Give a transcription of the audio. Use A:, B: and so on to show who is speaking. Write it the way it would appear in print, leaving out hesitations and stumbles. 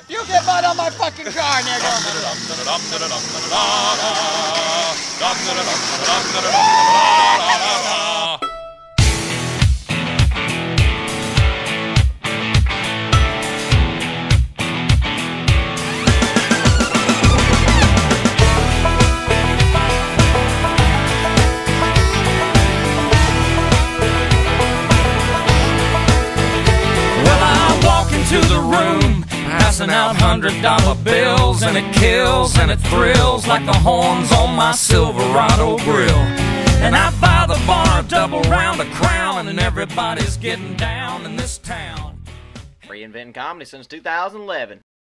A: You get mud on my fucking car, nigga.
B: To the room, passing out $100 bills, and it kills and it thrills like the horns on my Silverado grill. And I buy the bar a double round of Crown, and everybody's getting down in this town.
C: Reinventing comedy since 2011.